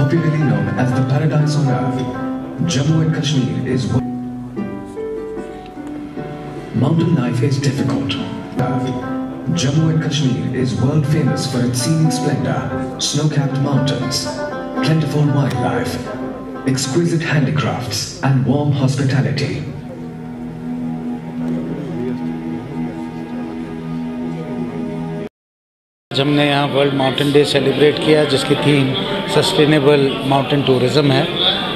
Popularly known as the paradise on earth, Jammu and Kashmir is mountain life is difficult. Jammu and Kashmir is world famous for its scenic splendor, snow-capped mountains, plentiful wildlife, exquisite handicrafts, and warm hospitality. हमने यहाँ world mountain day celebrate किया जिसकी theme sustainable mountain tourism है।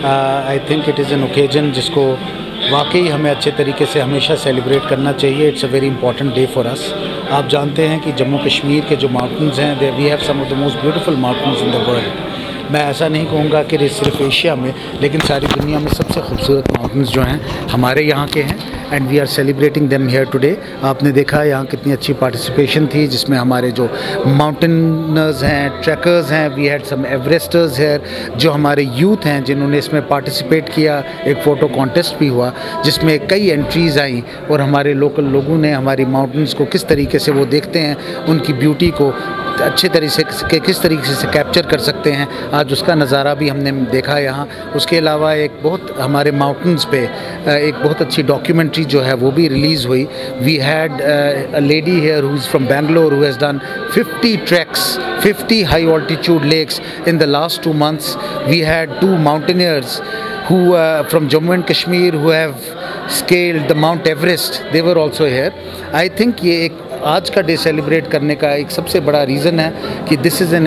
I think it is an occasion जिसको वाकई हमें अच्छे तरीके से हमेशा सेलिब्रेट करना चाहिए। It's a very important day for us. आप जानते हैं कि जम्मू कश्मीर के जो माउंटेन्स हैं, we have some of the most beautiful mountains in the world. मैं ऐसा नहीं कहूँगा कि सिर्फ एशिया में, लेकिन सारी दुनिया में सबसे खूबसूरत माउंटेन्स जो हैं हमारे यहाँ के हैं, and we are celebrating them here today. आपने देखा यहाँ कितनी अच्छी पार्टिसिपेशन थी, जिसमें हमारे जो माउंटेनर्स हैं, ट्रैकर्स हैं, we had some Everesters here, जो हमारे यूथ हैं जिन्होंने इसमें पार्टिसिपेट किया। एक फ़ोटो कॉन्टेस्ट भी हुआ जिसमें कई एंट्रीज़ आई, और हमारे लोकल लोगों ने हमारी माउंटेन्स को किस तरीके से वो देखते हैं, उनकी ब्यूटी को अच्छे तरीके से किस तरीके से कैप्चर कर सकते हैं, आज उसका नज़ारा भी हमने देखा यहाँ। उसके अलावा एक बहुत हमारे माउंटेन्स पे एक बहुत अच्छी डॉक्यूमेंट्री जो है वो भी रिलीज़ हुई। We had a lady here who is from Bangalore who has done 50 treks, 50 high altitude lakes in the last 2 months. We had 2 mountaineers who from Jammu and Kashmir who have scaled the Mount Everest. They were also here. I think ये एक आज का day celebrate करने का एक सबसे बड़ा reason है कि this is an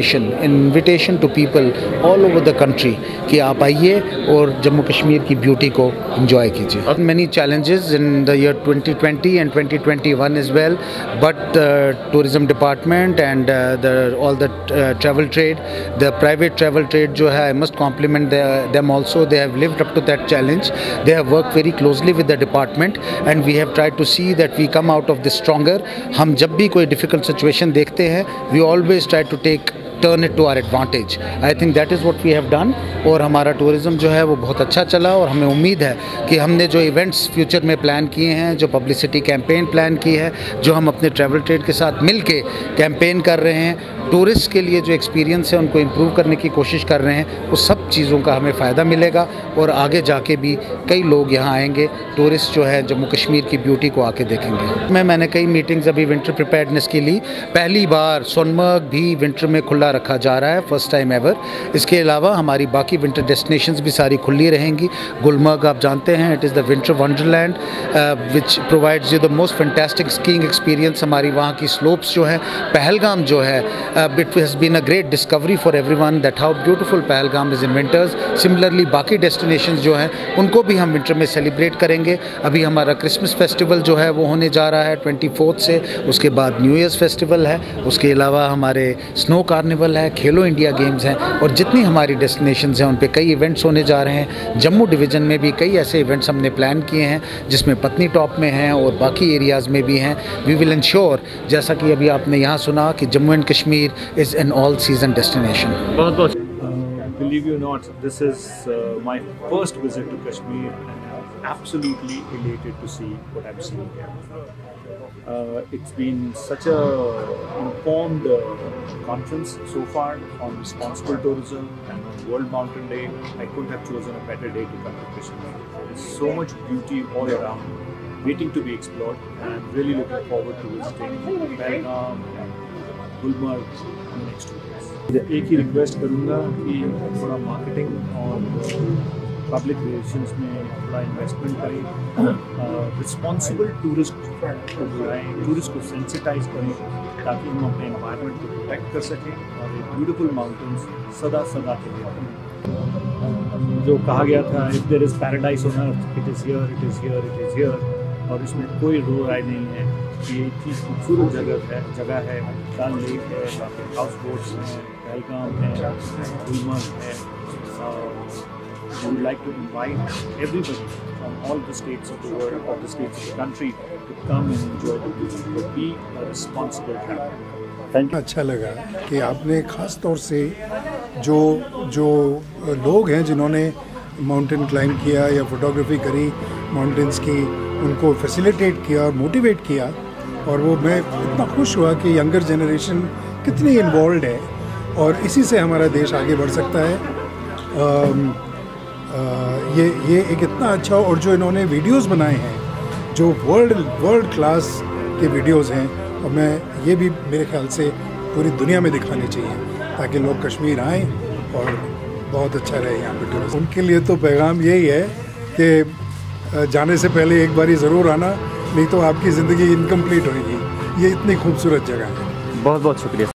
invitation to people all over the country कि आप आइए और जम्मू कश्मीर की ब्यूटी को एंजॉय कीजिए। Many challenges in the year 2020 and 2021 as well, but tourism department and all the travel trade, the private travel trade जो है, I must compliment them also. They have lived up to that challenge. They have work very closely with the department and we have tried to see that we come out of this stronger. हम जब भी कोई difficult situation देखते हैं, we always try to turn it to our advantage. I think that is what we have done. और हमारा tourism जो है वो बहुत अच्छा चला, और हमें उम्मीद है कि हमने जो इवेंट्स फ्यूचर में प्लान किए हैं, जो पब्लिसिटी कैंपेन प्लान की है, जो हम अपने ट्रैवल ट्रेड के साथ मिल के कैंपेन कर रहे हैं, टूरिस्ट के लिए जो एक्सपीरियंस है उनको इम्प्रूव करने की कोशिश कर रहे हैं, उस सब चीज़ों का हमें फ़ायदा मिलेगा। और आगे जाके भी कई लोग यहाँ आएंगे, टूरिस्ट जो है जम्मू कश्मीर की ब्यूटी को आके देखेंगे। मैंने कई मीटिंग्स अभी विंटर प्रिपेयर्डनेस के लिए, पहली बार सोनमर्ग भी विंटर में खुला रखा जा रहा है, फर्स्ट टाइम एवर. इसके अलावा हमारी बाकी विंटर डेस्टिनेशंस भी सारी खुली रहेंगी. गुलमर्ग आप जानते हैं, it is the winter wonderland which provides you the most fantastic skiing experience. हमारी वहाँ की स्लोप्स जो हैं, पहलगाम जो है, it has been a great discovery for everyone that how beautiful Pahalgam is in winters. Similarly बाकी destinations जो हैं उनको भी हम विंटर में सेलिब्रेट करेंगे. अभी हमारा क्रिसमस फेस्टिवल जो है वो होने जा रहा है 24 से, उसके बाद न्यू ईयर्स फेस्टिवल है, उसके अलावा हमारे स्नो कार्निवल है, खेलो इंडिया गेम्स हैं, और जितनी हमारी डेस्टिनेशंस हैं उन पे कई इवेंट्स होने जा रहे हैं. जम्मू डिवीज़न में भी कई ऐसे इवेंट्स हमने प्लान किए हैं जिसमें पत्नी टॉप में हैं और बाकी एरियाज़ में भी हैं. वी विल इंश्योर, जैसा कि अभी आपने यहाँ सुना, कि Jammu and Kashmir is an all-season destination. Believe you not, this is my first visit to Kashmir, and I'm absolutely elated to see what I'm seeing here. It's been such a informed conference so far on responsible tourism and on World Mountain Day. I couldn't have chosen a better day to come to Kashmir. There's so much beauty all around, waiting to be explored, and I'm really looking forward to visiting Pahalgam and Gulmarg next 2 days. एक ही request करूँगा कि थोड़ा marketing और public relations में थोड़ा investment करें, responsible tourist को बुलाएं, टूरिस्ट को सेंसिटाइज करें, ताकि हम अपने एनवायरनमेंट को प्रोटेक्ट कर सकें और एक ब्यूटीफुल माउंटेन्स सदा के लिए रहें. जो कहा गया था, if there is paradise on earth, it is here, it is here, it is here, और इसमें कोई दो राय नहीं है. ये इतनी खूबसूरत जगह है. डल लेक है, हाउस बोट्स हैं, पहलगाम है, गुलमर्ग है. We would like to invite everybody from all the states of the world, all the states of the country, to come and enjoy the beauty, but be a responsible traveler. Thank you. अच्छा लगा कि आपने ख़ास तौर से जो लोग हैं जिन्होंने माउंटेन क्लाइंब किया या फोटोग्राफी करी माउंटेन्स की, उनको फैसिलिटेट किया और मोटिवेट किया. और वो मैं इतना खुश हुआ कि यंगर जनरेशन कितनी इन्वॉल्व है, और इसी से हमारा देश आगे बढ़ सकता है. ये एक इतना अच्छा, और जो इन्होंने वीडियोस बनाए हैं जो वर्ल्ड क्लास के वीडियोस हैं, और मैं ये भी मेरे ख्याल से पूरी दुनिया में दिखाने चाहिए ताकि लोग कश्मीर आएँ और बहुत अच्छा रहे यहाँ पे टूरिस्ट। उनके लिए तो पैगाम यही है कि जाने से पहले एक बारी ज़रूर आना, नहीं तो आपकी ज़िंदगी इनकम्प्लीट होगी। ये इतनी खूबसूरत जगह है। बहुत बहुत शुक्रिया।